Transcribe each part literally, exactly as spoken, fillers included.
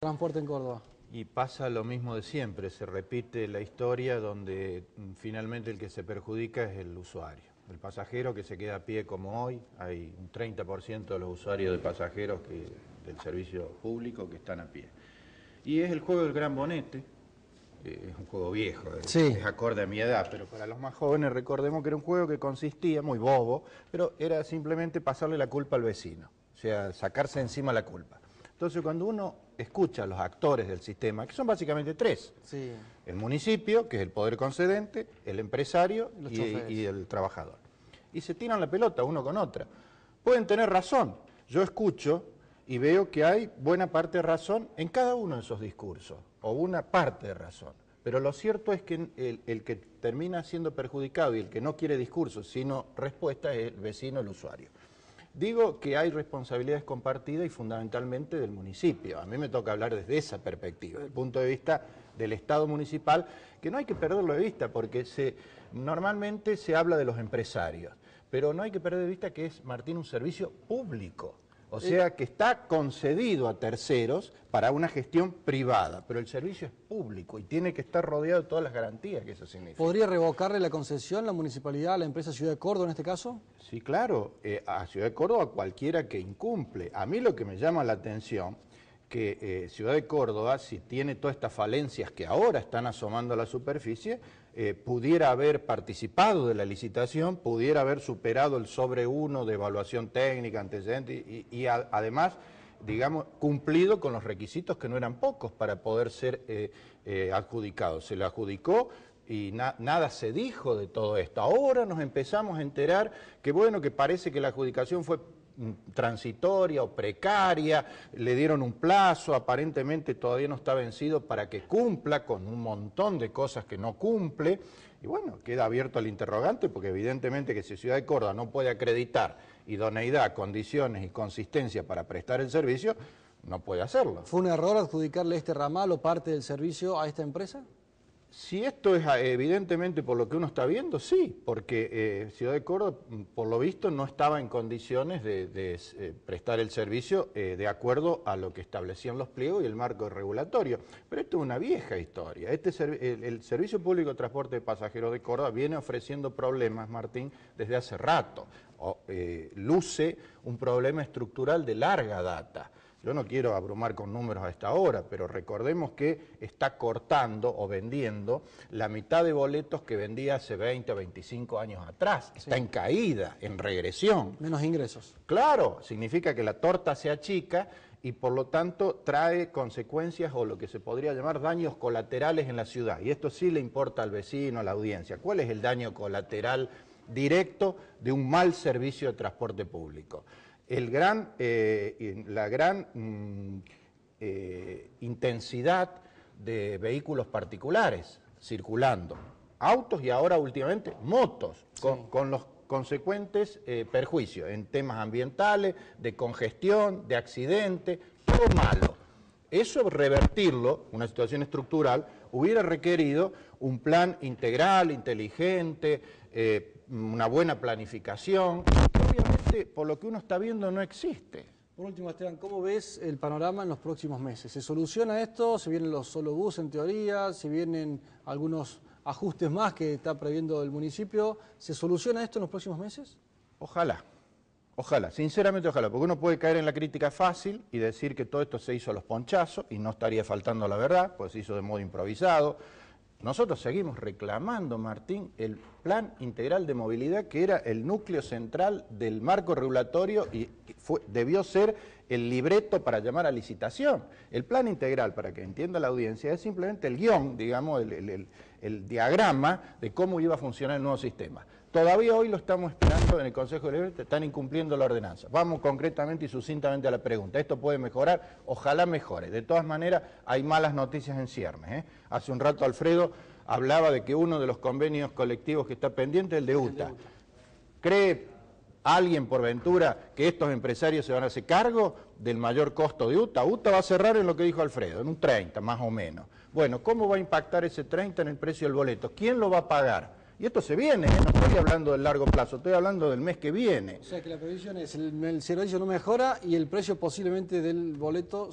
Transporte en Córdoba. Y pasa lo mismo de siempre, se repite la historia donde finalmente el que se perjudica es el usuario. El pasajero que se queda a pie como hoy, hay un treinta por ciento de los usuarios de pasajeros que, del servicio público que están a pie. Y es el juego del gran bonete, eh, es un juego viejo, es, sí. es acorde a mi edad, pero para los más jóvenes recordemos que era un juego que consistía, muy bobo, pero era simplemente pasarle la culpa al vecino, o sea, sacarse encima la culpa. Entonces, cuando uno escucha a los actores del sistema, que son básicamente tres, sí. el municipio, que es el poder concedente, el empresario y, y el trabajador, y se tiran la pelota uno con otra. Pueden tener razón, yo escucho y veo que hay buena parte de razón en cada uno de esos discursos, o una parte de razón, pero lo cierto es que el, el que termina siendo perjudicado y el que no quiere discursos, sino respuesta, es el vecino, el usuario. Digo que hay responsabilidades compartidas y fundamentalmente del municipio. A mí me toca hablar desde esa perspectiva, desde el punto de vista del Estado municipal, que no hay que perderlo de vista, porque se, normalmente se habla de los empresarios, pero no hay que perder de vista que es, Martín, un servicio público. O sea, que está concedido a terceros para una gestión privada, pero el servicio es público y tiene que estar rodeado de todas las garantías que eso significa. ¿Podría revocarle la concesión la municipalidad a la empresa Ciudad de Córdoba en este caso? Sí, claro, eh, a Ciudad de Córdoba cualquiera que incumple. A mí lo que me llama la atención, que eh, Ciudad de Córdoba, si tiene todas estas falencias que ahora están asomando a la superficie, eh, pudiera haber participado de la licitación, pudiera haber superado el sobre uno de evaluación técnica, antecedente, y, y a, además, digamos, cumplido con los requisitos que no eran pocos para poder ser eh, eh, adjudicado. Se le adjudicó y na, nada se dijo de todo esto. Ahora nos empezamos a enterar que, bueno, que parece que la adjudicación fue transitoria o precaria, le dieron un plazo, aparentemente todavía no está vencido para que cumpla con un montón de cosas que no cumple, y bueno, queda abierto el interrogante, porque evidentemente que si Ciudad de Córdoba no puede acreditar idoneidad, condiciones y consistencia para prestar el servicio, no puede hacerlo. ¿Fue un error adjudicarle este ramal o parte del servicio a esta empresa? Si esto es evidentemente por lo que uno está viendo, sí, porque eh, Ciudad de Córdoba, por lo visto, no estaba en condiciones de, de eh, prestar el servicio eh, de acuerdo a lo que establecían los pliegos y el marco regulatorio. Pero esto es una vieja historia. Este el, el Servicio Público de Transporte de Pasajeros de Córdoba viene ofreciendo problemas, Martín, desde hace rato. O, eh, luce un problema estructural de larga data. Yo no quiero abrumar con números a esta hora, pero recordemos que está cortando o vendiendo la mitad de boletos que vendía hace veinte o veinticinco años atrás. Está sí. en caída, en regresión. Menos ingresos. Claro, significa que la torta se achica y por lo tanto trae consecuencias o lo que se podría llamar daños colaterales en la ciudad. Y esto sí le importa al vecino, a la audiencia. ¿Cuál es el daño colateral directo de un mal servicio de transporte público? El gran, eh, la gran mm, eh, intensidad de vehículos particulares circulando, autos y ahora últimamente motos, sí. con, con los consecuentes eh, perjuicios en temas ambientales, de congestión, de accidente, todo malo. Eso revertirlo, una situación estructural, hubiera requerido un plan integral, inteligente, eh, una buena planificación. Obviamente, por lo que uno está viendo, no existe. Por último, Esteban, ¿cómo ves el panorama en los próximos meses? ¿Se soluciona esto? ¿Se vienen los solo bus en teoría? ¿Se vienen algunos ajustes más que está previendo el municipio? ¿Se soluciona esto en los próximos meses? Ojalá. Ojalá, sinceramente ojalá, porque uno puede caer en la crítica fácil y decir que todo esto se hizo a los ponchazos y no estaría faltando la verdad, pues se hizo de modo improvisado. Nosotros seguimos reclamando, Martín, el plan integral de movilidad que era el núcleo central del marco regulatorio y fue, debió ser el libreto para llamar a licitación. El plan integral, para que entienda la audiencia, es simplemente el guión, digamos, el, el, el, el diagrama de cómo iba a funcionar el nuevo sistema. Todavía hoy lo estamos esperando en el Consejo Deliberante, están incumpliendo la ordenanza. Vamos concretamente y sucintamente a la pregunta. ¿Esto puede mejorar? Ojalá mejore. De todas maneras, hay malas noticias en ciernes, ¿eh? Hace un rato Alfredo hablaba de que uno de los convenios colectivos que está pendiente es el de U T A. ¿Cree alguien por ventura que estos empresarios se van a hacer cargo del mayor costo de U T A? U T A va a cerrar en lo que dijo Alfredo, en un treinta más o menos. Bueno, ¿cómo va a impactar ese treinta en el precio del boleto? ¿Quién lo va a pagar? Y esto se viene, ¿eh? No estoy hablando del largo plazo, estoy hablando del mes que viene. O sea que la previsión es el, el servicio no mejora y el precio posiblemente del boleto suba.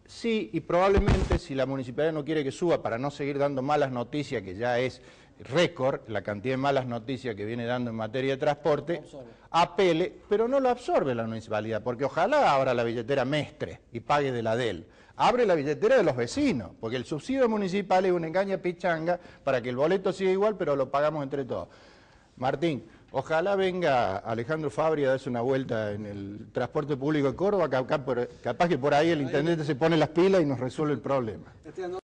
Sí, y probablemente si la municipalidad no quiere que suba para no seguir dando malas noticias, que ya es récord la cantidad de malas noticias que viene dando en materia de transporte, apele, pero no lo absorbe la municipalidad, porque ojalá abra la billetera Mestre y pague de la de él. Abre la billetera de los vecinos, porque el subsidio municipal es una engaña pichanga para que el boleto siga igual, pero lo pagamos entre todos. Martín, ojalá venga Alejandro Fabri a darse una vuelta en el transporte público de Córdoba, capaz, capaz que por ahí el intendente se pone las pilas y nos resuelve el problema.